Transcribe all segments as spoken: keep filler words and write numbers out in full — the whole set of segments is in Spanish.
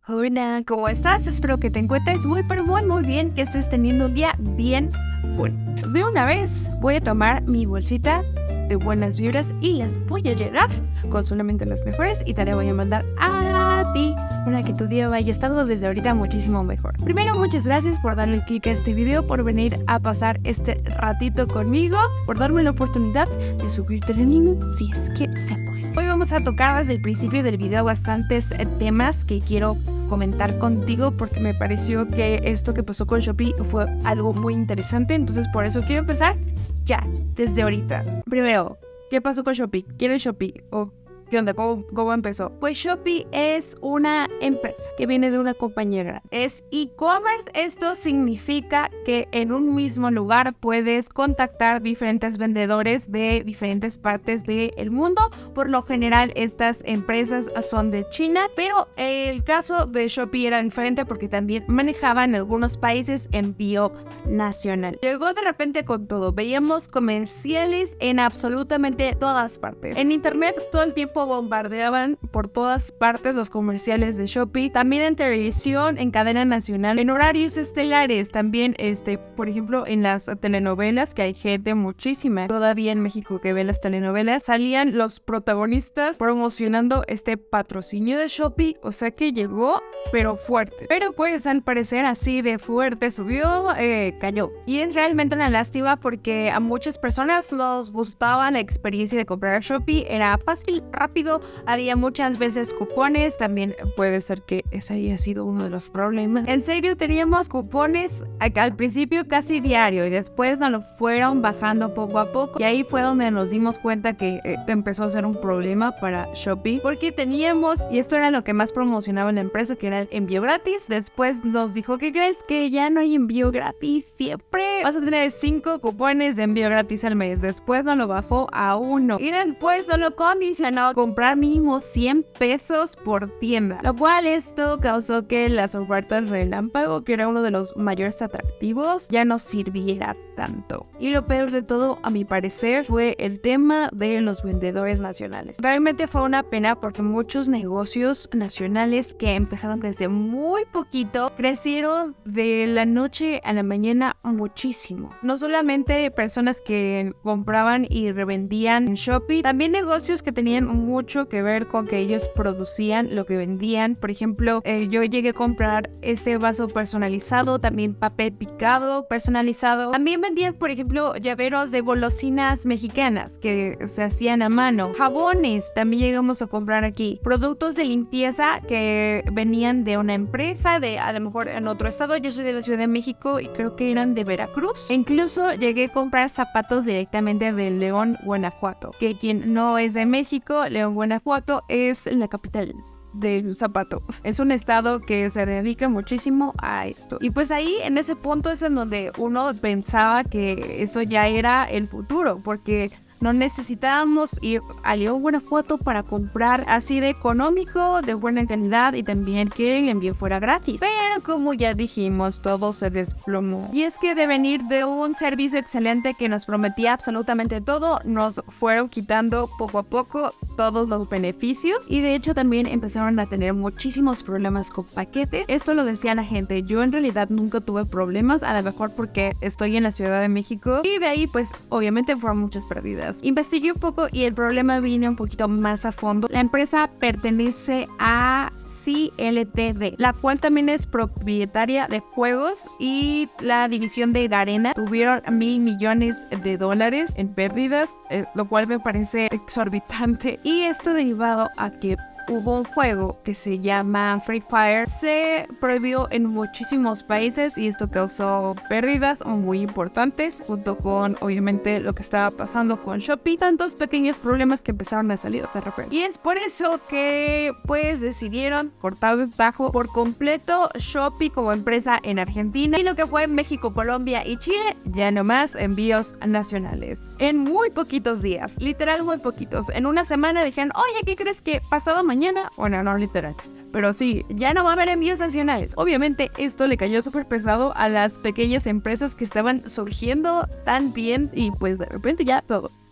Hola, ¿cómo estás? Espero que te encuentres muy, pero muy, muy bien, que estés teniendo un día bien bonito. De una vez voy a tomar mi bolsita de buenas vibras y las voy a llenar con solamente las mejores y te la voy a mandar a ti para que tu día vaya estando desde ahorita muchísimo mejor. Primero, muchas gracias por darle clic a este video, por venir a pasar este ratito conmigo, por darme la oportunidad de subirte el ánimo si es que se puede. Hoy vamos a tocar desde el principio del video bastantes eh, temas que quiero comentar contigo porque me pareció que esto que pasó con Shopee fue algo muy interesante, entonces por eso quiero empezar ya, desde ahorita. Primero, ¿qué pasó con Shopee? ¿Quién es Shopee? ¿O qué onda? ¿Cómo, cómo empezó? Pues Shopee es una empresa que viene de una compañía grande. Es e-commerce. Esto significa que en un mismo lugar puedes contactar diferentes vendedores de diferentes partes del mundo. Por lo general, estas empresas son de China, pero el caso de Shopee era diferente porque también manejaba en algunos países envío nacional. Llegó de repente con todo. Veíamos comerciales en absolutamente todas partes. En internet todo el tiempo bombardeaban por todas partes los comerciales de Shopee, también en televisión, en cadena nacional, en horarios estelares, también este, por ejemplo, en las telenovelas, que hay gente muchísima todavía en México que ve las telenovelas, salían los protagonistas promocionando este patrocinio de Shopee, o sea que llegó pero fuerte. Pero pues al parecer así de fuerte subió, eh, cayó. Y es realmente una lástima porque a muchas personas nos gustaba la experiencia de comprar a Shopee, era fácil, rápido, había muchas veces cupones, también puede ser que ese haya sido uno de los problemas. En serio, teníamos cupones al principio casi diario y después nos lo fueron bajando poco a poco y ahí fue donde nos dimos cuenta que eh, empezó a ser un problema para Shopee porque teníamos, y esto era lo que más promocionaba la empresa, que era el envío gratis. Después nos dijo, ¿qué crees? Que ya no hay envío gratis, siempre vas a tener cinco cupones de envío gratis al mes. Después nos lo bajó a uno y después nos lo condicionó a comprar mínimo cien pesos por tienda, lo cual esto causó que las ofertas relámpago, que era uno de los mayores atractivos, ya no sirviera tanto. Y lo peor de todo, a mi parecer, fue el tema de los vendedores nacionales. Realmente fue una pena porque muchos negocios nacionales que empezaron desde muy poquito crecieron de la noche a la mañana muchísimo. No solamente personas que compraban y revendían en Shopee, también negocios que tenían mucho que ver con que ellos producían lo que vendían. Por ejemplo, eh, yo llegué a comprar este vaso personalizado, también papel picado personalizado. También vendían, por ejemplo, llaveros de golosinas mexicanas que se hacían a mano. Jabones también llegamos a comprar aquí. Productos de limpieza que venían de una empresa, de a lo mejor en otro estado. Yo soy de la Ciudad de México y creo que eran de Veracruz. E incluso llegué a comprar zapatos directamente de León, Guanajuato. Que quien no es de México, León, Guanajuato es la capital del zapato. Es un estado que se dedica muchísimo a esto. Y pues ahí, en ese punto, es en donde uno pensaba que eso ya era el futuro, porque no necesitábamos ir a León, Guanajuato para comprar así de económico, de buena calidad y también que el envío fuera gratis. Pero como ya dijimos, todo se desplomó. Y es que de venir de un servicio excelente que nos prometía absolutamente todo, nos fueron quitando poco a poco todos los beneficios y de hecho también empezaron a tener muchísimos problemas con paquetes. Esto lo decía la gente. Yo en realidad nunca tuve problemas, a lo mejor porque estoy en la Ciudad de México y de ahí pues obviamente fueron muchas pérdidas. Investigué un poco y el problema vino un poquito más a fondo. La empresa pertenece a C L T D, la cual también es propietaria de juegos, y la división de Garena tuvieron mil millones de dólares en pérdidas, eh, lo cual me parece exorbitante. Y esto derivado a que hubo un juego que se llama Free Fire, se prohibió en muchísimos países y esto causó pérdidas muy importantes, junto con obviamente lo que estaba pasando con Shopee, tantos pequeños problemas que empezaron a salir de repente. Y es por eso que pues decidieron cortar de tajo por completo Shopee como empresa en Argentina, y lo que fue México, Colombia y Chile, ya no más envíos nacionales. En muy poquitos días, literal muy poquitos, en una semana dijeron, oye, ¿qué crees que pasado mañana mañana? Bueno, no literal, pero sí, ya no va a haber envíos nacionales. Obviamente esto le cayó súper pesado a las pequeñas empresas que estaban surgiendo tan bien y pues de repente ya todo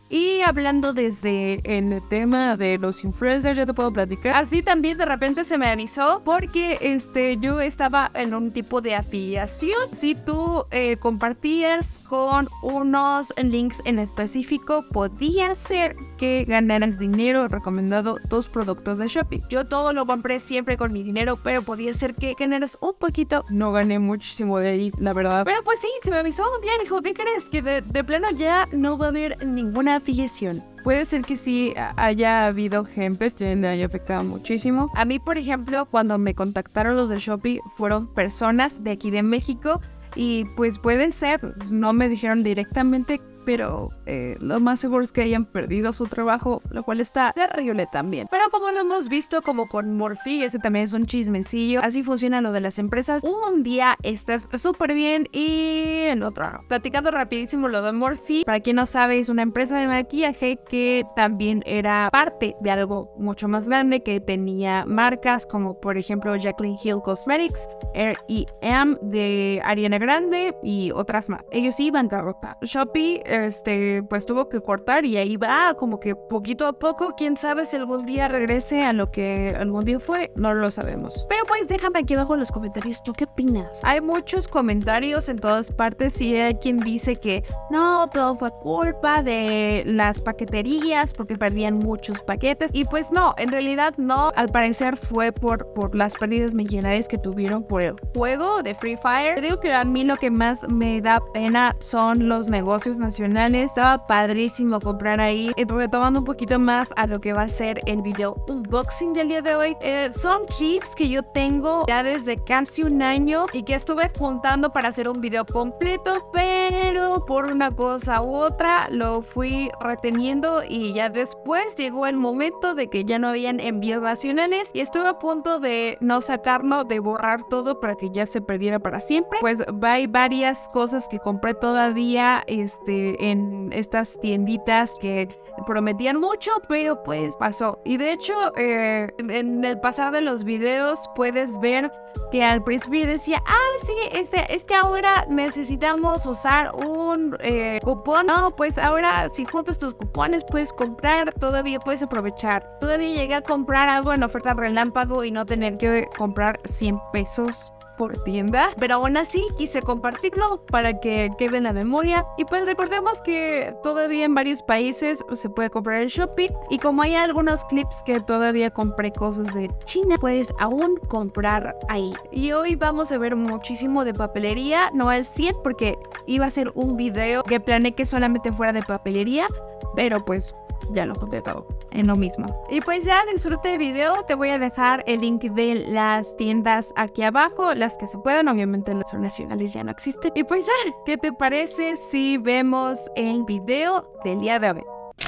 Y hablando desde el tema de los influencers, yo te puedo platicar. Así también de repente se me avisó porque este, yo estaba en un tipo de afiliación. Si tú eh, compartías con unos links en específico, podía ser que ganaras dinero recomendado tus productos de Shopee. Yo todo lo compré siempre con mi dinero, pero podía ser que ganaras un poquito. No gané muchísimo de ahí, la verdad. Pero pues sí, se me avisó un día y dijo, ¿qué crees? Que de, de plano ya no va a haber ninguna afiliación. Puede ser que sí haya habido gente que le haya afectado muchísimo. A mí, por ejemplo, cuando me contactaron los de Shopee, fueron personas de aquí de México. Y pues puede ser, no me dijeron directamente, pero eh, lo más seguro es que hayan perdido su trabajo, lo cual está terrible también. Pero como lo hemos visto como con Morphe, ese también es un chismecillo, así funciona lo de las empresas. Un día estás súper bien y el otro no. Platicando rapidísimo lo de Morphe, para quien no sabe, es una empresa de maquillaje que también era parte de algo mucho más grande, que tenía marcas como por ejemplo Jaclyn Hill Cosmetics, R E M de Ariana Grande y otras más. Ellos iban a bancarrota. Shopee este, pues tuvo que cortar y ahí va, como que poquito a poco. Quién sabe si algún día regrese a lo que algún día fue, no lo sabemos. Pero pues déjame aquí abajo en los comentarios, ¿tú qué opinas? Hay muchos comentarios en todas partes y hay quien dice que no, todo fue culpa de las paqueterías porque perdían muchos paquetes. Y pues no, en realidad no, al parecer fue por, por las pérdidas millonarias que tuvieron por el juego de Free Fire. Te digo que a mí lo que más me da pena son los negocios nacionales. Estaba padrísimo comprar ahí. Y retomando un poquito más a lo que va a ser el video unboxing del día de hoy, eh, son clips que yo tengo ya desde casi un año y que estuve juntando para hacer un video completo, pero por una cosa u otra lo fui reteniendo y ya después llegó el momento de que ya no habían envíos nacionales y estuve a punto de no sacarlo, de borrar todo para que ya se perdiera para siempre. Pues hay varias cosas que compré todavía este en estas tienditas que prometían mucho, pero pues pasó. Y de hecho eh, en el pasar de los videos puedes ver que al principio decía, ah sí, este, es que ahora necesitamos usar un eh, cupón. No, pues ahora si juntas tus cupones puedes comprar, todavía puedes aprovechar. Todavía llegué a comprar algo en oferta relámpago y no tener que comprar cien pesos por tienda, pero aún así quise compartirlo para que quede en la memoria. Y pues recordemos que todavía en varios países se puede comprar en Shopee, y como hay algunos clips que todavía compré cosas de China, puedes aún comprar ahí. Y hoy vamos a ver muchísimo de papelería, no al cien porque iba a ser un video que planeé que solamente fuera de papelería, pero pues ya lo junté todo en lo mismo. Y pues ya disfruté el video. Te voy a dejar el link de las tiendas aquí abajo, las que se puedan. Obviamente las nacionales ya no existen. Y pues ya, ¿qué te parece si vemos el video del día de hoy?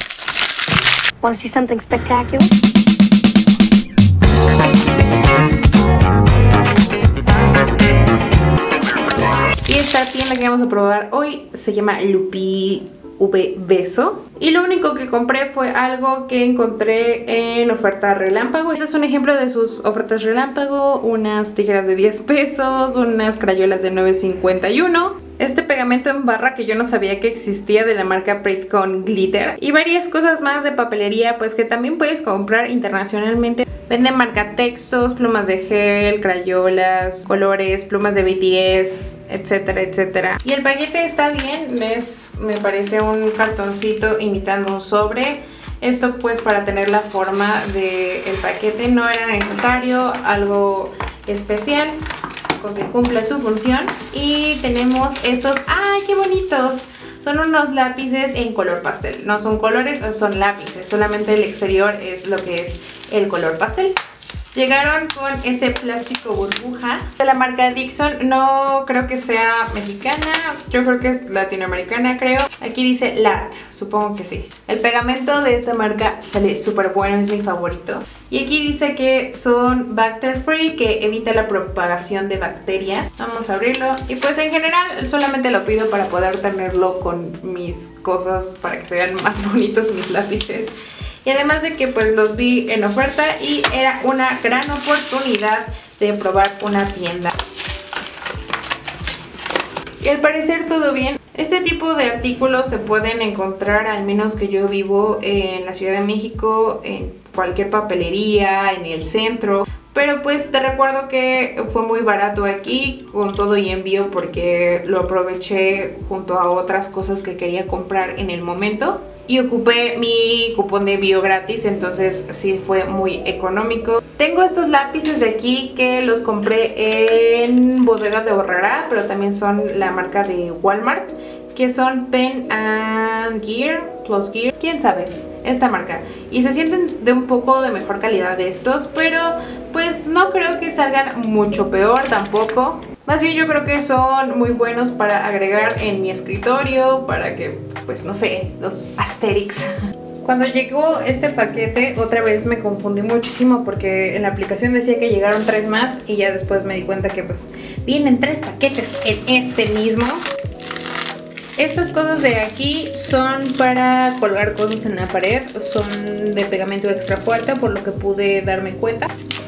Want to see something spectacular? Y esta tienda que vamos a probar hoy se llama Lupi V Beso. Y lo único que compré fue algo que encontré en oferta relámpago. Este es un ejemplo de sus ofertas relámpago. Unas tijeras de diez pesos, unas crayolas de nueve cincuenta y uno. Este pegamento en barra que yo no sabía que existía, de la marca Prit con glitter. Y varias cosas más de papelería pues que también puedes comprar internacionalmente. Venden marcatextos, plumas de gel, crayolas, colores, plumas de B T S, etcétera, etcétera. Y el paquete está bien, es, me parece un cartoncito imitando un sobre. Esto pues para tener la forma del paquete no era necesario algo especial, con que cumple su función. Y tenemos estos, ¡ay qué bonitos! Son unos lápices en color pastel. No son colores, son lápices. Solamente el exterior es lo que es el color pastel. Llegaron con este plástico burbuja de la marca Dixon. No creo que sea mexicana, yo creo que es latinoamericana, creo. Aquí dice L A T, supongo que sí. El pegamento de esta marca sale súper bueno, es mi favorito. Y aquí dice que son bacteria free, que evita la propagación de bacterias. Vamos a abrirlo. Y pues en general solamente lo pido para poder tenerlo con mis cosas, para que se vean más bonitos mis lápices. Y además de que pues los vi en oferta y era una gran oportunidad de probar una tienda. Y al parecer todo bien. Este tipo de artículos se pueden encontrar, al menos que yo vivo en la Ciudad de México, en cualquier papelería, en el centro. Pero pues te recuerdo que fue muy barato aquí con todo y envío porque lo aproveché junto a otras cosas que quería comprar en el momento. Y ocupé mi cupón de envío gratis, entonces sí fue muy económico. Tengo estos lápices de aquí que los compré en Bodega de Aurrerá, pero también son la marca de Walmart, que son Pen and Gear, Plus Gear, quién sabe, esta marca. Y se sienten de un poco de mejor calidad de estos, pero pues no creo que salgan mucho peor tampoco. Más bien yo creo que son muy buenos para agregar en mi escritorio, para que, pues no sé, los Asterix. Cuando llegó este paquete otra vez me confundí muchísimo porque en la aplicación decía que llegaron tres más y ya después me di cuenta que pues vienen tres paquetes en este mismo. Estas cosas de aquí son para colgar cosas en la pared, son de pegamento extra fuerte por lo que pude darme cuenta.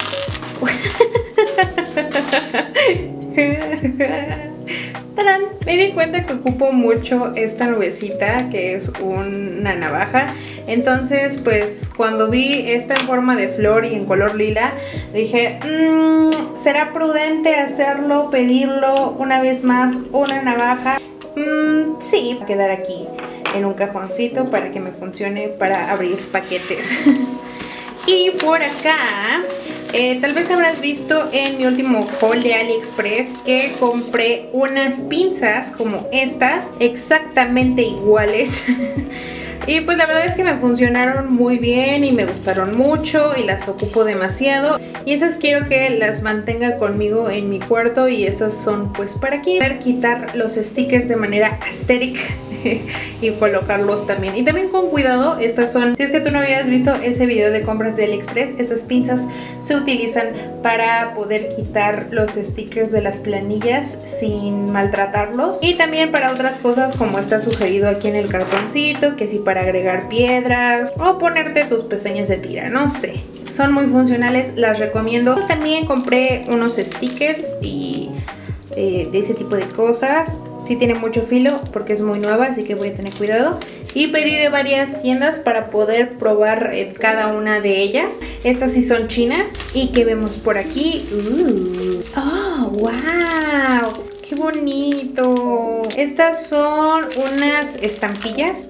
¡Tarán! Me di cuenta que ocupo mucho esta nubecita que es una navaja. Entonces pues cuando vi esta en forma de flor y en color lila dije, mmm, ¿será prudente hacerlo, pedirlo una vez más una navaja? Mm, sí, va a quedar aquí en un cajoncito para que me funcione para abrir paquetes. Y por acá, eh, tal vez habrás visto en mi último haul de AliExpress que compré unas pinzas como estas, exactamente iguales. Y pues la verdad es que me funcionaron muy bien y me gustaron mucho y las ocupo demasiado. Y esas quiero que las mantenga conmigo en mi cuarto y estas son pues para aquí. Poder quitar los stickers de manera aesthetic y colocarlos también. Y también con cuidado, estas son, si es que tú no habías visto ese video de compras de AliExpress, estas pinzas se utilizan para poder quitar los stickers de las planillas sin maltratarlos. Y también para otras cosas como está sugerido aquí en el cartoncito, que si para agregar piedras o ponerte tus pestañas de tira, no sé. Son muy funcionales, las recomiendo. También compré unos stickers y eh, de ese tipo de cosas. Sí tiene mucho filo porque es muy nueva, así que voy a tener cuidado. Y pedí de varias tiendas para poder probar eh, cada una de ellas. Estas sí son chinas. ¿Y qué vemos por aquí? Uh. ¡Oh, wow! ¡Qué bonito! Estas son unas estampillas.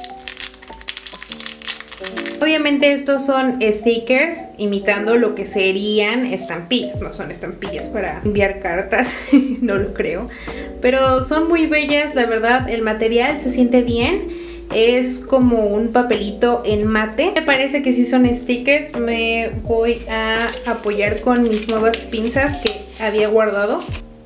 Obviamente estos son stickers imitando lo que serían estampillas. No son estampillas para enviar cartas, no lo creo. Pero son muy bellas, la verdad. El material se siente bien. Es como un papelito en mate. Me parece que sí son stickers. Me voy a apoyar con mis nuevas pinzas que había guardado.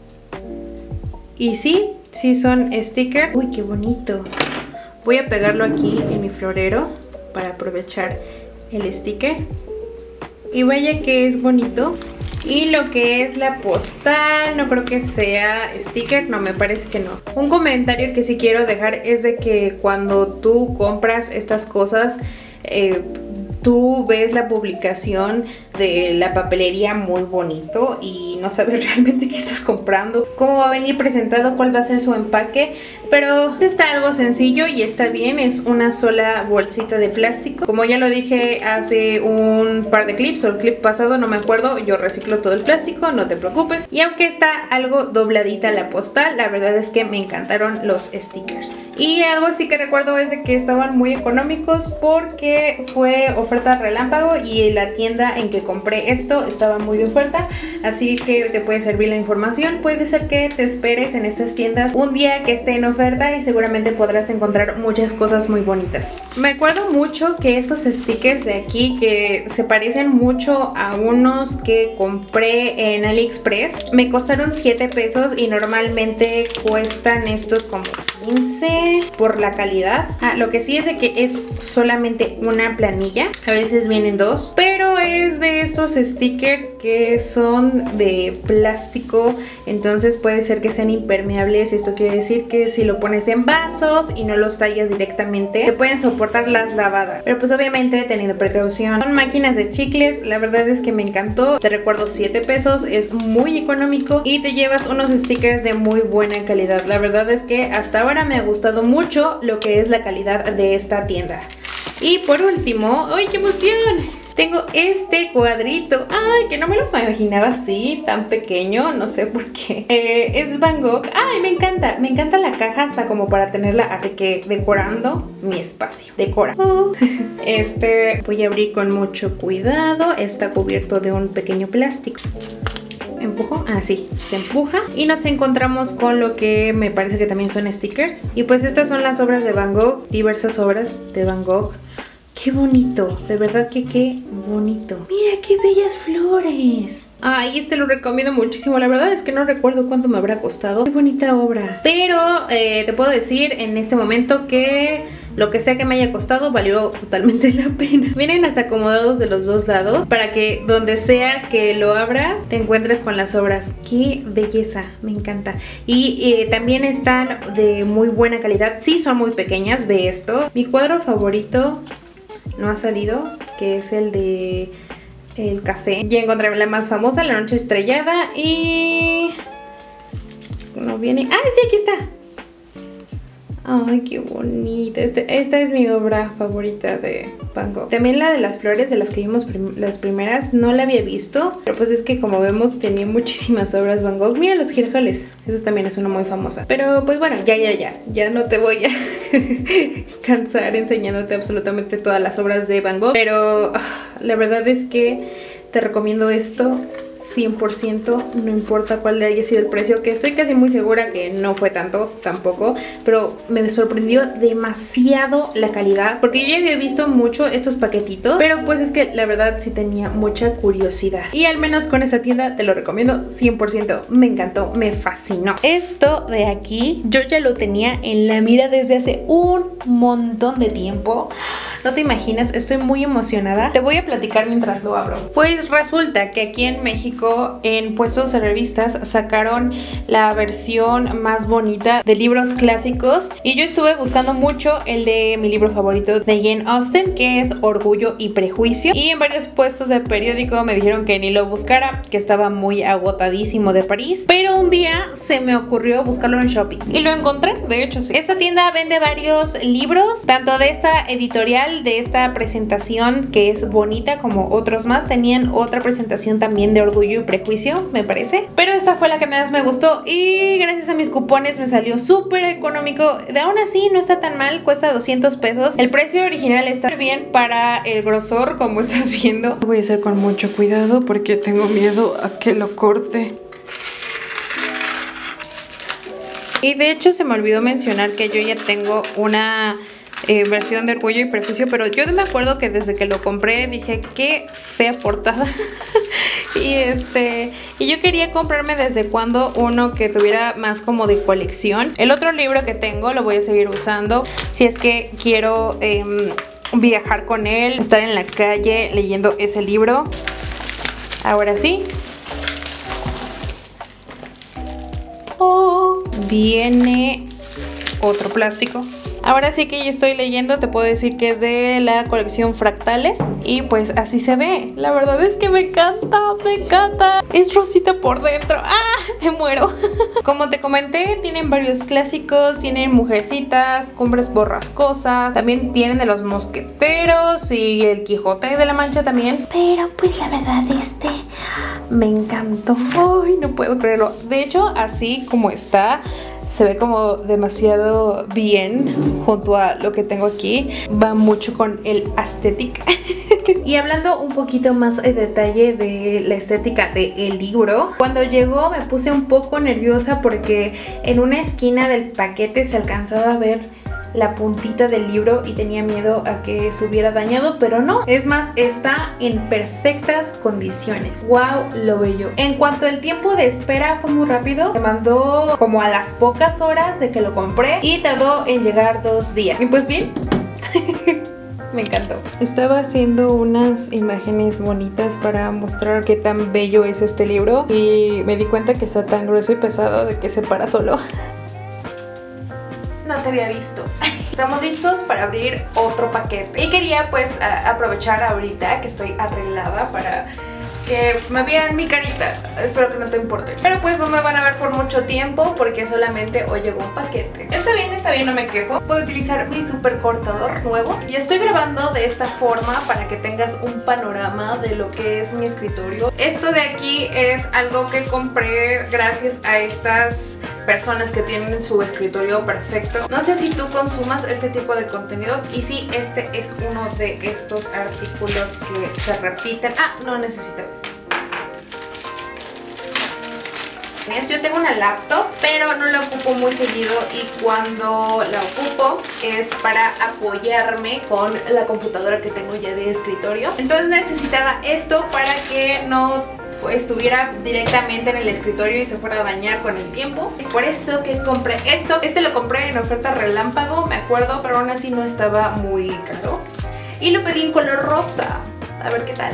Y sí, sí son stickers. Uy, qué bonito. Voy a pegarlo aquí en mi florero para aprovechar el sticker. Y vaya que es bonito. Y lo que es la postal, no creo que sea sticker, no, me parece que no. Un comentario que sí quiero dejar es de que cuando tú compras estas cosas, eh, tú ves la publicación de la papelería muy bonito y no sabes realmente qué estás comprando, cómo va a venir presentado, cuál va a ser su empaque. Pero está algo sencillo y está bien, es una sola bolsita de plástico. Como ya lo dije hace un par de clips o el clip pasado, no me acuerdo, yo reciclo todo el plástico, no te preocupes. Y aunque está algo dobladita la postal, la verdad es que me encantaron los stickers. Y algo sí que recuerdo es de que estaban muy económicos porque fue oferta relámpago y la tienda en que compré esto estaba muy de oferta, así que te puede servir la información. Puede ser que te esperes en estas tiendas un día que esté en oferta y seguramente podrás encontrar muchas cosas muy bonitas. Me acuerdo mucho que estos stickers de aquí, que se parecen mucho a unos que compré en AliExpress, me costaron siete pesos y normalmente cuestan estos como quince por la calidad. Ah, lo que sí es de que es solamente una planilla, a veces vienen dos, pero es de estos stickers que son de plástico, entonces puede ser que sean impermeables. Esto quiere decir que si lo pones en vasos y no los tallas directamente, te pueden soportar las lavadas, pero pues obviamente teniendo precaución. Son máquinas de chicles, la verdad es que me encantó. Te recuerdo, siete pesos, es muy económico y te llevas unos stickers de muy buena calidad. La verdad es que hasta ahora ahora me ha gustado mucho lo que es la calidad de esta tienda. Y por último, ¡ay, qué emoción! Tengo este cuadrito, ay, que no me lo imaginaba así, tan pequeño, no sé por qué. eh, Es Van Gogh, ay, me encanta, me encanta la caja hasta como para tenerla, así que decorando mi espacio, decora. Oh. Este voy a abrir con mucho cuidado, está cubierto de un pequeño plástico. ¿Empujo? Ah, sí, se empuja. Y nos encontramos con lo que me parece que también son stickers. Y pues estas son las obras de Van Gogh, diversas obras de Van Gogh. ¡Qué bonito! De verdad que qué bonito. ¡Mira qué bellas flores! Ay, este lo recomiendo muchísimo. La verdad es que no recuerdo cuánto me habrá costado. ¡Qué bonita obra! Pero eh, te puedo decir en este momento que lo que sea que me haya costado valió totalmente la pena. Vienen hasta acomodados de los dos lados para que donde sea que lo abras te encuentres con las obras. ¡Qué belleza! Me encanta. Y eh, también están de muy buena calidad. Sí, son muy pequeñas. Ve esto. Mi cuadro favorito no ha salido, que es el de el café. Ya encontré la más famosa, La Noche Estrellada. Y no viene. ¡Ah, sí! Aquí está. Ay, qué bonita. Este, esta es mi obra favorita de Van Gogh. También la de las flores, de las que vimos prim las primeras, no la había visto. Pero pues es que como vemos tenía muchísimas obras Van Gogh. Mira los girasoles. Esa también es una muy famosa. Pero pues bueno, ya, ya, ya. Ya no te voy a cansar enseñándote absolutamente todas las obras de Van Gogh. Pero uh, la verdad es que te recomiendo esto cien por ciento, no importa cuál haya sido el precio, que estoy casi muy segura que no fue tanto tampoco, pero me sorprendió demasiado la calidad, porque yo ya había visto mucho estos paquetitos, pero pues es que la verdad sí tenía mucha curiosidad, y al menos con esta tienda te lo recomiendo cien por ciento, me encantó, me fascinó. Esto de aquí yo ya lo tenía en la mira desde hace un montón de tiempo. No te imaginas, estoy muy emocionada. Te voy a platicar mientras lo abro. Pues resulta que aquí en México, en puestos de revistas, sacaron la versión más bonita de libros clásicos. Y yo estuve buscando mucho el de mi libro favorito de Jane Austen, que es Orgullo y Prejuicio. Y en varios puestos de periódico me dijeron que ni lo buscara, que estaba muy agotadísimo de París. Pero un día se me ocurrió buscarlo en Shopee y lo encontré, de hecho sí. Esta tienda vende varios libros, tanto de esta editorial, de esta presentación que es bonita, como otros más. Tenían otra presentación también de Orgullo y Prejuicio, me parece, pero esta fue la que más me gustó y gracias a mis cupones me salió súper económico. De aún así no está tan mal, cuesta doscientos pesos. El precio original está bien para el grosor, como estás viendo. Lo voy a hacer con mucho cuidado porque tengo miedo a que lo corte. Y de hecho se me olvidó mencionar que yo ya tengo una Eh, versión de Orgullo y Prejuicio, pero yo me acuerdo que desde que lo compré dije qué fea portada. y este y yo quería comprarme desde cuando uno que tuviera más como de colección. El otro libro que tengo lo voy a seguir usando si es que quiero eh, viajar con él, estar en la calle leyendo ese libro. Ahora sí. Oh, viene otro plástico. Ahora sí que ya estoy leyendo, te puedo decir que es de la colección Fractales. Y pues así se ve. La verdad es que me encanta, me encanta. Es rosita por dentro. ¡Ah! Me muero. Como te comenté, tienen varios clásicos. Tienen Mujercitas, Cumbres Borrascosas. También tienen de los Mosqueteros y el Quijote de la Mancha también. Pero pues la verdad este me encantó. Ay, no puedo creerlo. De hecho, así como está, se ve como demasiado bien junto a lo que tengo aquí. Va mucho con el aesthetic. Y hablando un poquito más en detalle de la estética del libro, cuando llegó me puse un poco nerviosa porque en una esquina del paquete se alcanzaba a ver la puntita del libro y tenía miedo a que se hubiera dañado, pero no, es más, está en perfectas condiciones. Wow, lo bello. En cuanto al tiempo de espera fue muy rápido, me mandó como a las pocas horas de que lo compré y tardó en llegar dos días. Y pues bien, me encantó. Estaba haciendo unas imágenes bonitas para mostrar qué tan bello es este libro y me di cuenta que está tan grueso y pesado de que se para solo. No te había visto. Estamos listos para abrir otro paquete. Y quería pues a, aprovechar ahorita que estoy arreglada para que me vieran mi carita. Espero que no te importe. Pero pues no me van a ver por mucho tiempo porque solamente hoy llegó un paquete. Está bien, está bien, no me quejo. Voy a utilizar mi super cortador nuevo y estoy grabando de esta forma para que tengas un panorama de lo que es mi escritorio. Esto de aquí es algo que compré gracias a estas personas que tienen su escritorio perfecto. No sé si tú consumas este tipo de contenido y sí, este es uno de estos artículos que se repiten. Ah, no necesito esto. Yo tengo una laptop, pero no la ocupo muy seguido y cuando la ocupo es para apoyarme con la computadora que tengo ya de escritorio. Entonces necesitaba esto para que no estuviera directamente en el escritorio y se fuera a dañar con el tiempo. Es por eso que compré esto. Este lo compré en oferta relámpago, me acuerdo, pero aún así no estaba muy caro. Y lo pedí en color rosa. A ver qué tal.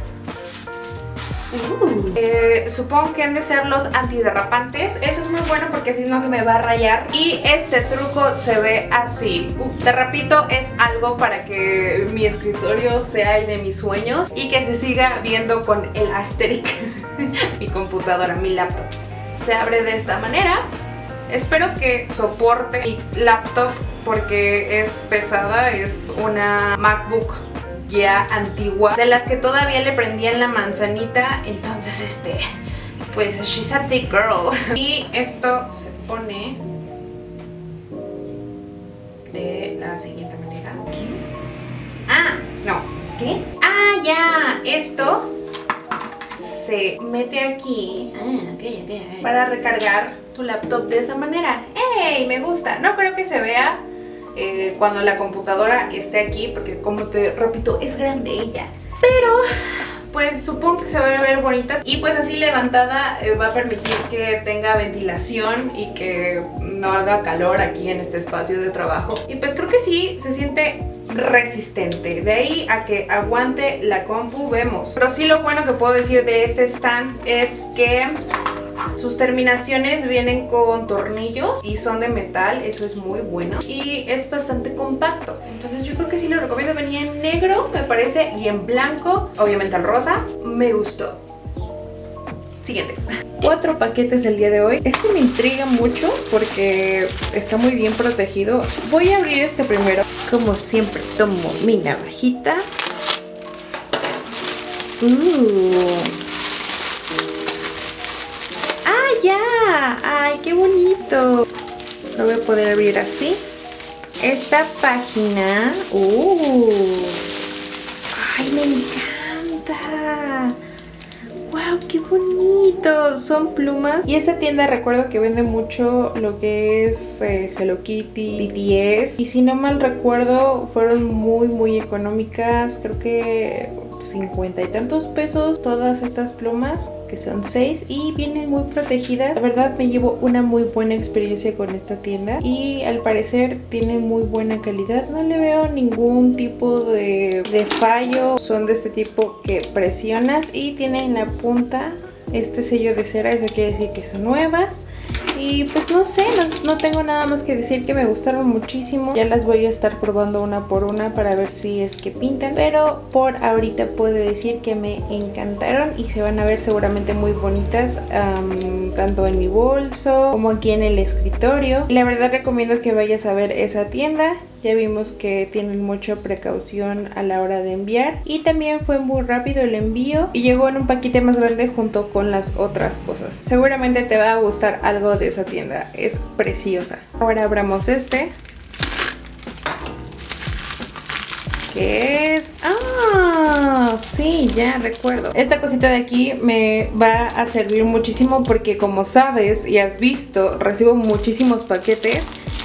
Uh. Eh, supongo que han de ser los antiderrapantes. Eso es muy bueno porque así no se me va a rayar. Y este truco se ve así. uh, Te repito, es algo para que mi escritorio sea el de mis sueños y que se siga viendo con el asterisk. Mi computadora, mi laptop. Se abre de esta manera. Espero que soporte mi laptop porque es pesada. Es una MacBook ya antigua, de las que todavía le prendían la manzanita. Entonces este, pues she's a thick girl. Y esto se pone de la siguiente manera. ¿Qué? Ah, no, ¿qué? Ah, ya, esto se mete aquí. Ah, okay, okay, okay. Para recargar tu laptop de esa manera. ¡Ey! Me gusta. No creo que se vea Eh, cuando la computadora esté aquí, porque como te repito, es grande ella. Pero pues supongo que se va a ver bonita. Y pues así levantada eh, va a permitir que tenga ventilación y que no haga calor aquí en este espacio de trabajo. Y pues creo que sí, se siente resistente. De ahí a que aguante la compu, vemos. Pero sí, lo bueno que puedo decir de este stand es que sus terminaciones vienen con tornillos y son de metal, eso es muy bueno. Y es bastante compacto, entonces yo creo que sí lo recomiendo. Venía en negro, me parece, y en blanco, obviamente el rosa. Me gustó. Siguiente. Cuatro paquetes el día de hoy. Este me intriga mucho porque está muy bien protegido. Voy a abrir este primero. Como siempre, tomo mi navajita. Uh. ¡Ya! ¡Ay, qué bonito! Lo voy a poder abrir así. Esta página... ¡Uh! ¡Ay, me encanta! ¡Wow, qué bonito! Son plumas. Y esa tienda recuerdo que vende mucho lo que es eh, Hello Kitty, B T S. Y si no mal recuerdo, fueron muy, muy económicas. Creo que cincuenta y tantos pesos todas estas plumas, que son seis, y vienen muy protegidas. La verdad me llevo una muy buena experiencia con esta tienda y al parecer tiene muy buena calidad. No le veo ningún tipo de, de fallo. Son de este tipo que presionas y tienen en la punta este sello de cera. Eso quiere decir que son nuevas. Y pues no sé, no, no tengo nada más que decir que me gustaron muchísimo. Ya las voy a estar probando una por una para ver si es que pintan. Pero por ahorita puedo decir que me encantaron y se van a ver seguramente muy bonitas, um, tanto en mi bolso como aquí en el escritorio. Y la verdad recomiendo que vayas a ver esa tienda. Ya vimos que tienen mucha precaución a la hora de enviar. Y también fue muy rápido el envío y llegó en un paquete más grande junto con las otras cosas. Seguramente te va a gustar algo de esa tienda. Es preciosa. Ahora abramos este. ¿Qué es? ¡Ah! Sí, ya recuerdo. Esta cosita de aquí me va a servir muchísimo porque, como sabes y has visto, recibo muchísimos paquetes.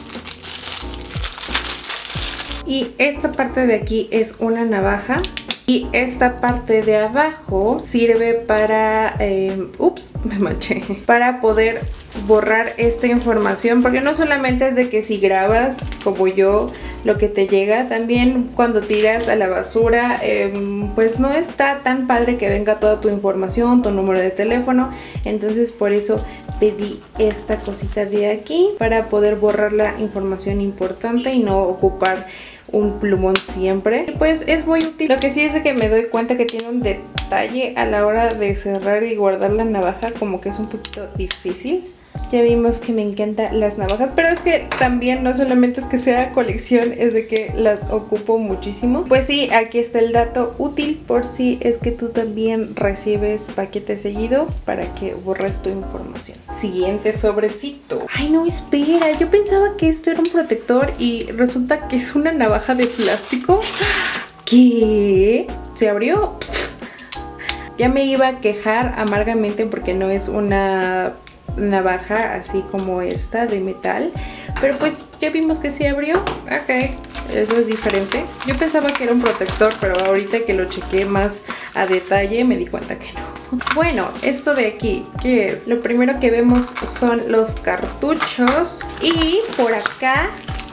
Y esta parte de aquí es una navaja. Y esta parte de abajo sirve para... Eh, ups, me manché. Para poder borrar esta información. Porque no solamente es de que si grabas, como yo, lo que te llega. También cuando tiras a la basura, eh, pues no está tan padre que venga toda tu información, tu número de teléfono. Entonces por eso pedí esta cosita de aquí, para poder borrar la información importante y no ocupar un plumón siempre. Y pues es muy útil. Lo que sí es de que me doy cuenta que tiene un detalle a la hora de cerrar y guardar la navaja, como que es un poquito difícil. Ya vimos que me encantan las navajas, pero es que también no solamente es que sea colección, es de que las ocupo muchísimo. Pues sí, aquí está el dato útil por si es que tú también recibes paquete seguido para que borres tu información. Siguiente sobrecito. Ay, no, espera, yo pensaba que esto era un protector y resulta que es una navaja de plástico. ¿Qué? ¿Se abrió? Ya me iba a quejar amargamente porque no es una navaja así como esta de metal, pero pues ya vimos que se abrió. Ok, eso es diferente. Yo pensaba que era un protector, pero ahorita que lo chequé más a detalle me di cuenta que no. Bueno, esto de aquí, ¿qué es? Lo primero que vemos son los cartuchos y por acá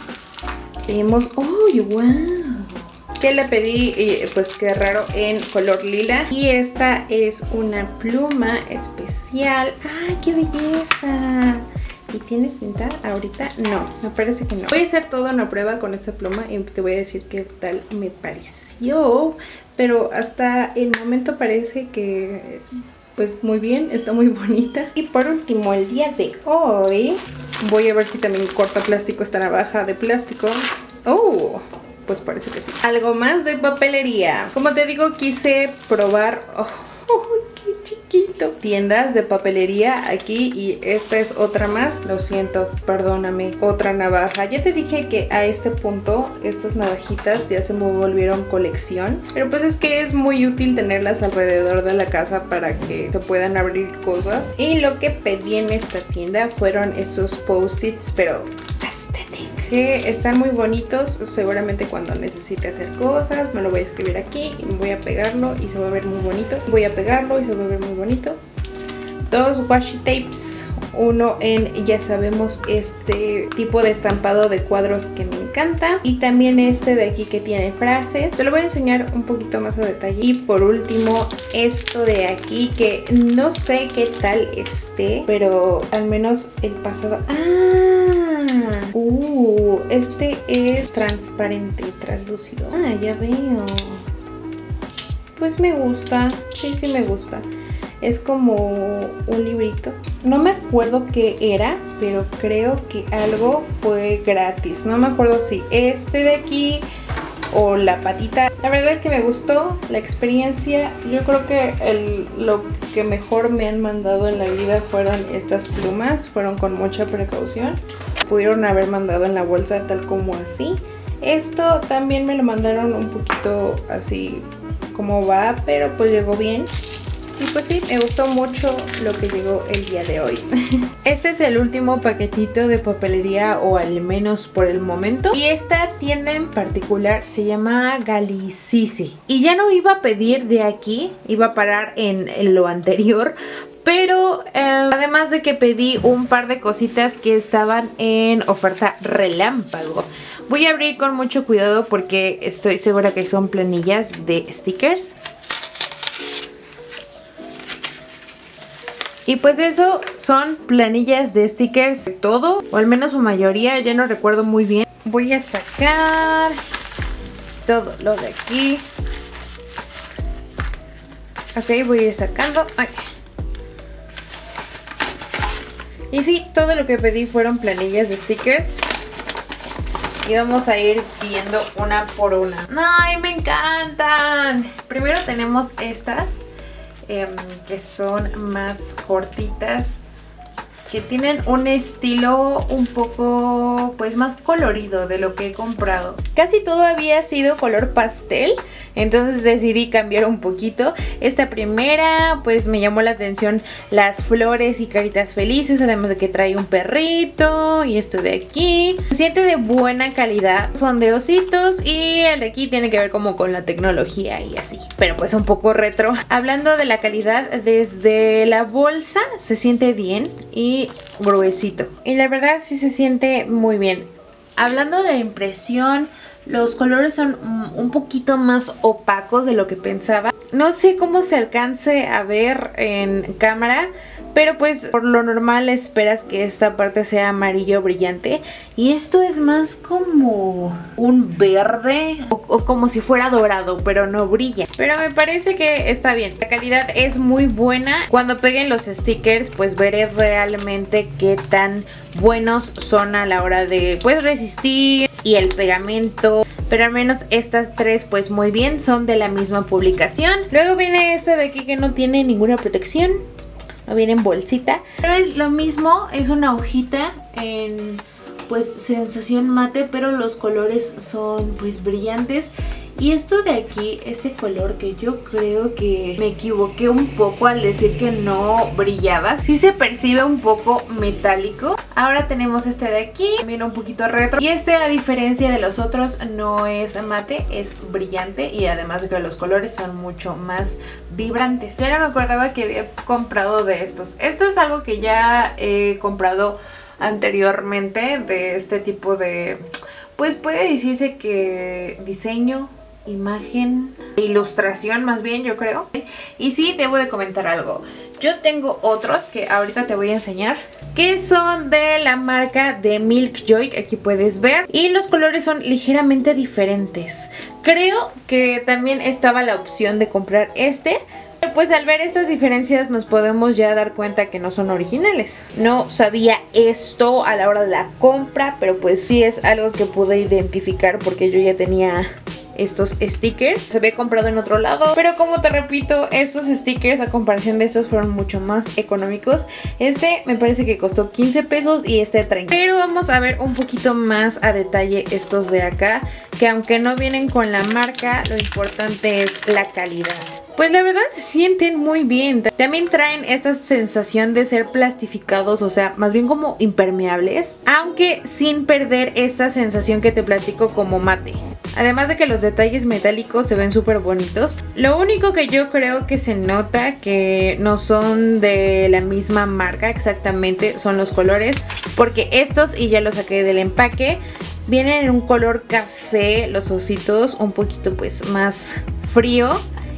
vemos, ¡oh, wow! Que le pedí, pues qué raro, en color lila. Y esta es una pluma especial. ¡Ay, qué belleza! ¿Y tiene tinta ahorita? No, me parece que no. Voy a hacer toda una prueba con esta pluma y te voy a decir qué tal me pareció. Pero hasta el momento parece que, pues muy bien, está muy bonita. Y por último, el día de hoy, voy a ver si también corta plástico esta navaja de plástico. ¡Oh! Pues parece que sí. Algo más de papelería. Como te digo, quise probar... ¡Oh, oh qué chiquito! Tiendas de papelería aquí y esta es otra más. Lo siento, perdóname. Otra navaja. Ya te dije que a este punto estas navajitas ya se me volvieron colección. Pero pues es que es muy útil tenerlas alrededor de la casa para que se puedan abrir cosas. Y lo que pedí en esta tienda fueron estos post-its, pero aesthetic, que están muy bonitos. Seguramente cuando necesite hacer cosas me lo voy a escribir aquí y me voy a pegarlo y se va a ver muy bonito. Voy a pegarlo y se va a ver muy bonito. Dos washi tapes, uno en, ya sabemos, este tipo de estampado de cuadros que me encanta, y también este de aquí que tiene frases. Te lo voy a enseñar un poquito más a detalle. Y por último esto de aquí, que no sé qué tal esté, pero al menos el pasado... ¡Ah! Uh, este es transparente y translúcido. Ah, ya veo. Pues me gusta, sí, sí me gusta. Es como un librito. No me acuerdo qué era, pero creo que algo fue gratis. No me acuerdo si este de aquí o la patita. La verdad es que me gustó la experiencia. Yo creo que el, lo que mejor me han mandado en la vida fueron estas plumas. Fueron con mucha precaución. Pudieron haber mandado en la bolsa tal como así. Esto también me lo mandaron un poquito así como va, pero pues llegó bien. Y pues sí, me gustó mucho lo que llegó el día de hoy. Este es el último paquetito de papelería, o al menos por el momento. Y esta tienda en particular se llama Galicisi. Y ya no iba a pedir de aquí, iba a parar en, en lo anterior. Pero eh, además de que pedí un par de cositas que estaban en oferta relámpago. Voy a abrir con mucho cuidado porque estoy segura que son planillas de stickers. Y pues eso, son planillas de stickers de todo, o al menos su mayoría, ya no recuerdo muy bien. Voy a sacar todo lo de aquí. Ok, voy a ir sacando. Ay. Y sí, todo lo que pedí fueron planillas de stickers. Y vamos a ir viendo una por una. ¡Ay, me encantan! Primero tenemos estas. Eh, que son más cortitas, que tienen un estilo un poco pues más colorido de lo que he comprado. Casi todo había sido color pastel, entonces decidí cambiar un poquito. Esta primera pues me llamó la atención las flores y caritas felices, además de que trae un perrito. Y esto de aquí se siente de buena calidad, son de ositos, y el de aquí tiene que ver como con la tecnología y así, pero pues un poco retro. Hablando de la calidad, desde la bolsa se siente bien y gruesito, y la verdad sí se siente muy bien. Hablando de la impresión, los colores son un poquito más opacos de lo que pensaba. No sé cómo se alcance a ver en cámara, pero pues por lo normal esperas que esta parte sea amarillo brillante, y esto es más como un verde o, o como si fuera dorado, pero no brilla. Pero me parece que está bien, la calidad es muy buena. Cuando peguen los stickers pues veré realmente qué tan buenos son a la hora de pues resistir y el pegamento. Pero al menos estas tres pues muy bien, son de la misma publicación. Luego viene esta de aquí que no tiene ninguna protección, no viene en bolsita, pero es lo mismo, es una hojita en pues sensación mate, pero los colores son pues brillantes. Y esto de aquí, este color que yo creo que me equivoqué un poco al decir que no brillaba, sí se percibe un poco metálico. Ahora tenemos este de aquí, también un poquito retro. Y este, a diferencia de los otros, no es mate, es brillante. Y además de que los colores son mucho más vibrantes. Yo no me acordaba que había comprado de estos. Esto es algo que ya he comprado anteriormente, de este tipo de, pues puede decirse que diseño, imagen, ilustración más bien, yo creo. Y sí, debo de comentar algo. Yo tengo otros que ahorita te voy a enseñar, que son de la marca de Milk Joy, aquí puedes ver. Y los colores son ligeramente diferentes. Creo que también estaba la opción de comprar este, pues al ver estas diferencias nos podemos ya dar cuenta que no son originales. No sabía esto a la hora de la compra, pero pues sí es algo que pude identificar porque yo ya tenía estos stickers. Se había comprado en otro lado, pero como te repito, estos stickers a comparación de estos fueron mucho más económicos. Este me parece que costó quince pesos y este treinta. Pero vamos a ver un poquito más a detalle estos de acá, que aunque no vienen con la marca, lo importante es la calidad. Pues la verdad se sienten muy bien. También traen esta sensación de ser plastificados, o sea, más bien como impermeables, aunque sin perder esta sensación que te platico como mate. Además de que los detalles metálicos se ven súper bonitos. Lo único que yo creo que se nota que no son de la misma marca exactamente son los colores, porque estos, y ya los saqué del empaque, vienen en un color café, los ositos, un poquito pues más frío.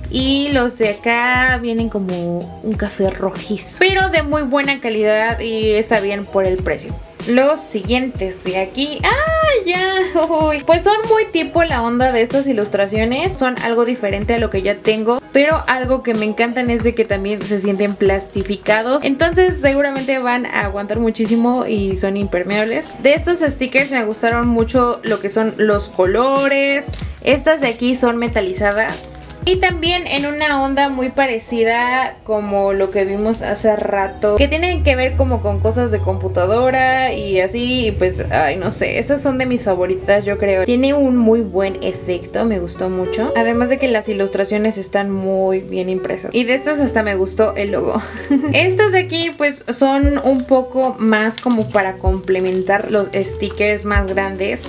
Y los de acá vienen como un café rojizo, pero de muy buena calidad y está bien por el precio. Los siguientes de aquí, ¡ah, ya! Uy. Pues son muy tipo la onda de estas ilustraciones, son algo diferente a lo que ya tengo, pero algo que me encantan es de que también se sienten plastificados, entonces seguramente van a aguantar muchísimo y son impermeables. De estos stickers me gustaron mucho lo que son los colores. Estas de aquí son metalizadas. Y también en una onda muy parecida como lo que vimos hace rato, que tienen que ver como con cosas de computadora y así, y pues, ay, no sé, estas son de mis favoritas, yo creo. Tiene un muy buen efecto, me gustó mucho. Además de que las ilustraciones están muy bien impresas. Y de estas hasta me gustó el logo. Estas de aquí pues son un poco más como para complementar los stickers más grandes.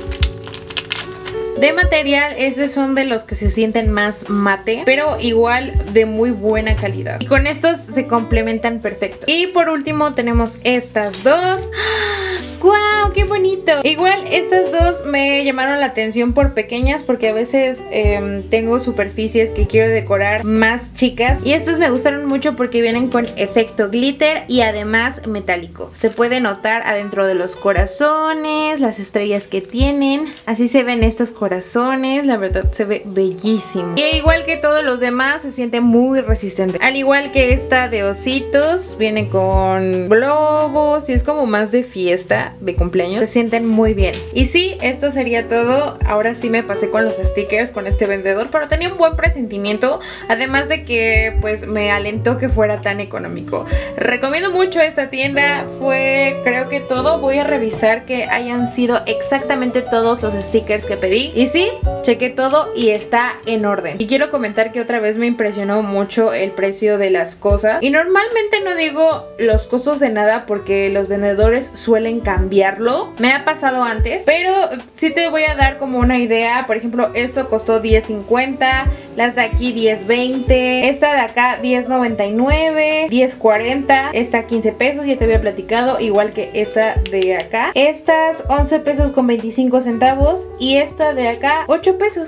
De material, esos son de los que se sienten más mate, pero igual de muy buena calidad. Y con estos se complementan perfecto. Y por último tenemos estas dos. ¡Guau! ¡Qué bonito! Igual estas dos me llamaron la atención por pequeñas, porque a veces eh, tengo superficies que quiero decorar más chicas. Y estos me gustaron mucho porque vienen con efecto glitter y además metálico. Se puede notar adentro de los corazones, las estrellas que tienen. Así se ven estos corazones, la verdad se ve bellísimo. Y igual que todos los demás, se siente muy resistente. Al igual que esta de ositos, viene con globos y es como más de fiesta, de cumpleaños. Se sienten muy bien. Y sí, esto sería todo. Ahora sí me pasé con los stickers con este vendedor, pero tenía un buen presentimiento, además de que pues me alentó que fuera tan económico. Recomiendo mucho esta tienda. Fue creo que todo. Voy a revisar que hayan sido exactamente todos los stickers que pedí. Y sí, chequé todo y está en orden. Y quiero comentar que otra vez me impresionó mucho el precio de las cosas. Y normalmente no digo los costos de nada porque los vendedores suelen cambiar cambiarlo. Me ha pasado antes, pero sí te voy a dar como una idea. Por ejemplo, esto costó diez cincuenta, las de aquí diez veinte, esta de acá diez noventa y nueve, diez cuarenta, esta quince pesos, ya te había platicado, igual que esta de acá. Estas once pesos con veinticinco centavos y esta de acá ocho pesos.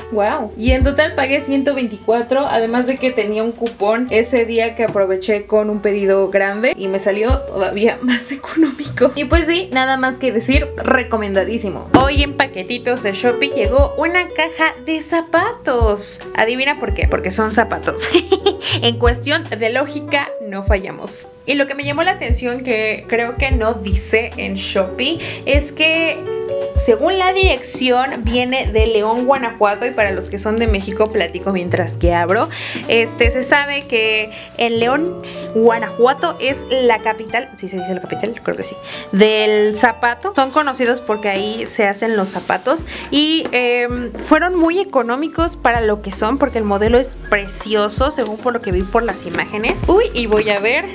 wow. Y en total pagué ciento veinticuatro, además de que tenía un cupón ese día que aproveché con un pedido grande y me salió todavía más económico. Y pues sí, nada más que decir, recomendadísimo. Hoy en paquetitos de Shopee llegó una caja de zapatos. Adivina por qué, porque son zapatos. En cuestión de lógica no fallamos. Y lo que me llamó la atención, que creo que no dice en Shopee, es que según la dirección viene de León, Guanajuato, y para los que son de México platico mientras que abro. Este, se sabe que en León, Guanajuato es la capital, sí se dice la capital, creo que sí, del zapato. Son conocidos porque ahí se hacen los zapatos y eh, fueron muy económicos para lo que son, porque el modelo es precioso según por lo que vi por las imágenes. Uy, y voy a ver.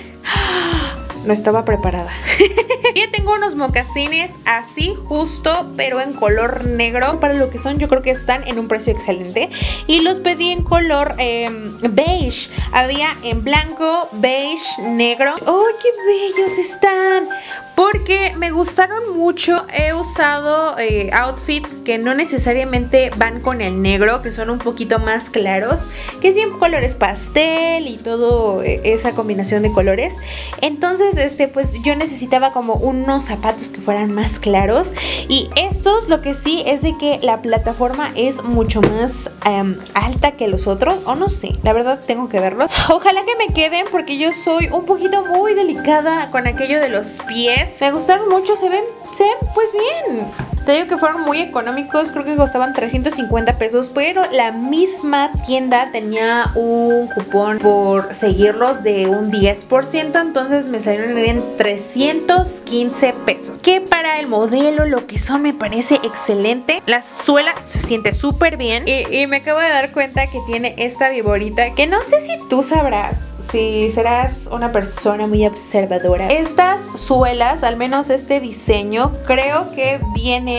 No estaba preparada. Ya tengo unos mocasines así justo, pero en color negro. Para lo que son, yo creo que están en un precio excelente. Y los pedí en color eh, beige. Había en blanco, beige, negro. ¡Oh, qué bellos están! Porque me gustaron mucho. He usado eh, outfits que no necesariamente van con el negro, que son un poquito más claros, que sí en colores pastel y todo eh, esa combinación de colores. Entonces este pues yo necesitaba como unos zapatos que fueran más claros. Y estos, lo que sí es de que la plataforma es mucho más um, alta que los otros, o no sé, la verdad tengo que verlos. Ojalá que me queden, porque yo soy un poquito muy delicada con aquello de los pies. Me gustaron mucho, se ven, se ven pues bien. Te digo que fueron muy económicos, creo que costaban trescientos cincuenta pesos, pero la misma tienda tenía un cupón por seguirlos de un diez por ciento, entonces me salieron en trescientos quince pesos, que para el modelo, lo que son, me parece excelente. La suela se siente súper bien y, y me acabo de dar cuenta que tiene esta viborita, que no sé si tú sabrás, si serás una persona muy observadora. Estas suelas, al menos este diseño, creo que vienen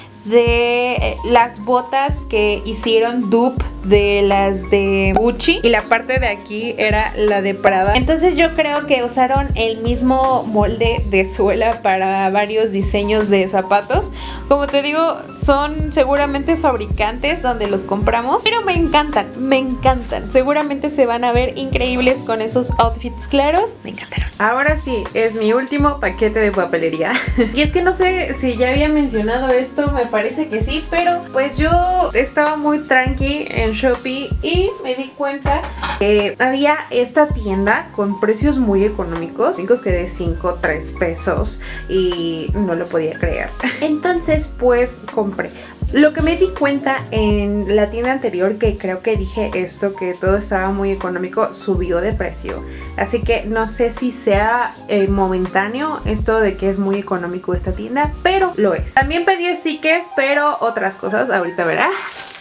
de las botas que hicieron dupe de las de Gucci, y la parte de aquí era la de Prada. Entonces yo creo que usaron el mismo molde de suela para varios diseños de zapatos. Como te digo, son seguramente fabricantes donde los compramos, pero me encantan, me encantan. Seguramente se van a ver increíbles con esos outfits claros. Me encantaron. Ahora sí, es mi último paquete de papelería. Y es que no sé si ya había mencionado esto, me parece que sí, pero pues yo estaba muy tranqui en Shopee y me di cuenta que había esta tienda con precios muy económicos, que de cinco, tres pesos, y no lo podía creer. Entonces pues compré. Lo que me di cuenta en la tienda anterior, que creo que dije esto, que todo estaba muy económico, subió de precio. Así que no sé si sea eh, momentáneo esto de que es muy económico esta tienda, pero lo es. También pedí stickers, pero otras cosas, ahorita verás.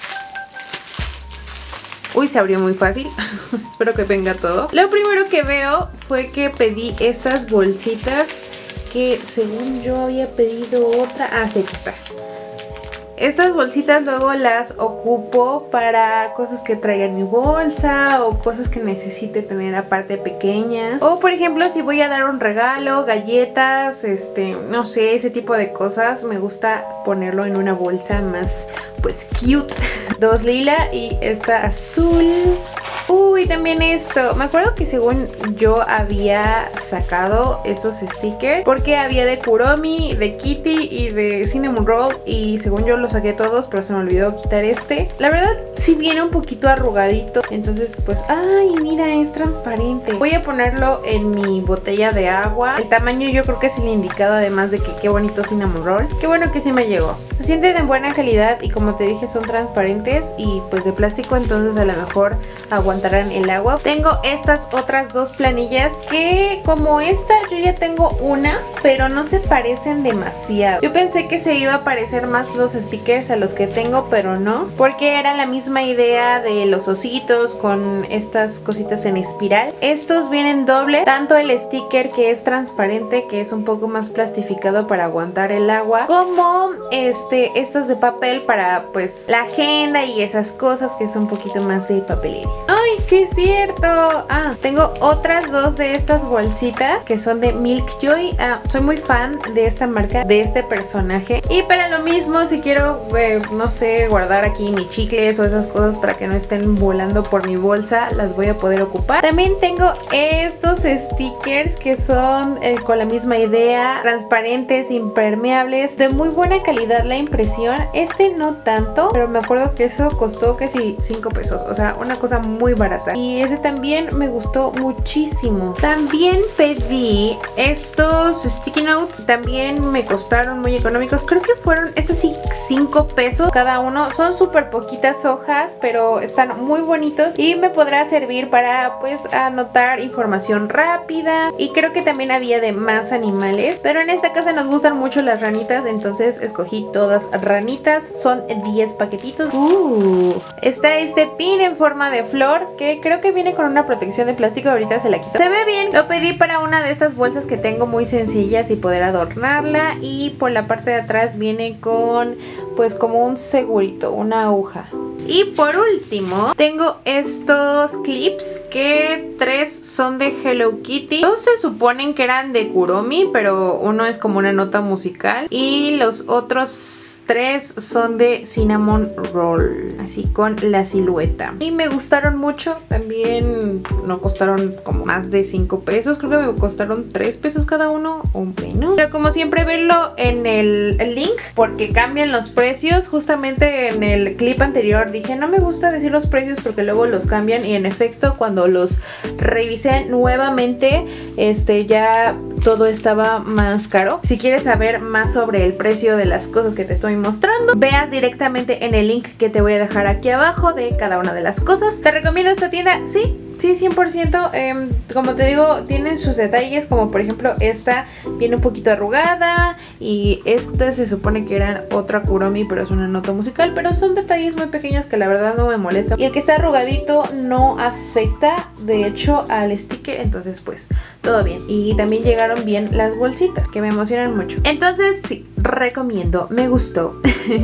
Uy, se abrió muy fácil. Espero que venga todo. Lo primero que veo fue que pedí estas bolsitas, que según yo había pedido otra. Ah, sí, aquí está. Estas bolsitas luego las ocupo para cosas que traiga en mi bolsa o cosas que necesite tener aparte pequeña. O por ejemplo, si voy a dar un regalo, galletas, este, no sé, ese tipo de cosas, me gusta ponerlo en una bolsa más, pues, cute. Dos lila y esta azul. Uy, también esto. Me acuerdo que según yo había sacado esos stickers, porque había de Kuromi, de Kitty y de Cinnamon Roll, y según yo los saqué todos, pero se me olvidó quitar este. La verdad sí viene un poquito arrugadito, entonces pues, ay, mira, es transparente. Voy a ponerlo en mi botella de agua. El tamaño yo creo que es el indicado, además de que qué bonito Cinnamon Roll. Qué bueno que sí me llegó. Se sienten de buena calidad y como te dije son transparentes y pues de plástico, entonces a lo mejor aguantarán el agua. Tengo estas otras dos planillas que, como esta, yo ya tengo una, pero no se parecen demasiado. Yo pensé que se iba a parecer más los stickers a los que tengo, pero no, porque era la misma idea de los ositos con estas cositas en espiral. Estos vienen doble, tanto el sticker que es transparente, que es un poco más plastificado para aguantar el agua, como este, estos de papel para pues la agenda y esas cosas, que es un poquito más de papelería. Ay, Sí es cierto. Ah, tengo otras dos de estas bolsitas que son de Milk Joy. Ah, soy muy fan de esta marca, de este personaje. Y para lo mismo, si quiero, eh, no sé, guardar aquí mis chicles o esas cosas para que no estén volando por mi bolsa, las voy a poder ocupar. También tengo estos stickers que son eh, con la misma idea, transparentes, impermeables, de muy buena calidad la impresión. Este no tanto, pero me acuerdo que eso costó casi cinco pesos, o sea, una cosa muy barata. Y ese también me gustó muchísimo. También pedí estos sticky notes, también me costaron muy económicos. Creo que fueron, estos sí, cinco pesos cada uno. Son súper poquitas hojas, pero están muy bonitos y me podrá servir para pues anotar información rápida. Y creo que también había de más animales, pero en esta casa nos gustan mucho las ranitas, entonces escogí todas ranitas. Son diez paquetitos. Uh, está este pin en forma de flor que creo que viene con una protección de plástico. Ahorita se la quito. Se ve bien. Lo pedí para una de estas bolsas que tengo muy sencillas y poder adornarla. Y por la parte de atrás viene con pues como un segurito, una aguja. Y por último tengo estos clips que tres son de Hello Kitty. Dos se suponen que eran de Kuromi, pero uno es como una nota musical y los otros tres son de Cinnamon Roll, así con la silueta. Y me gustaron mucho. También no costaron como más de cinco pesos. Creo que me costaron tres pesos cada uno o menos. Pero como siempre, verlo en el, el link, porque cambian los precios. Justamente en el clip anterior dije, no me gusta decir los precios porque luego los cambian. Y en efecto, cuando los revisé nuevamente, este ya todo estaba más caro. Si quieres saber más sobre el precio de las cosas que te estoy mostrando, veas directamente en el link que te voy a dejar aquí abajo de cada una de las cosas. ¿Te recomiendo esta tienda? Sí. Sí, cien por ciento. Eh, como te digo, tienen sus detalles, como por ejemplo esta viene un poquito arrugada y esta se supone que era otra Kuromi, pero es una nota musical, pero son detalles muy pequeños que la verdad no me molestan. Y el que está arrugadito no afecta de hecho al sticker, entonces pues todo bien. Y también llegaron bien las bolsitas, que me emocionan mucho. Entonces sí, recomiendo, me gustó.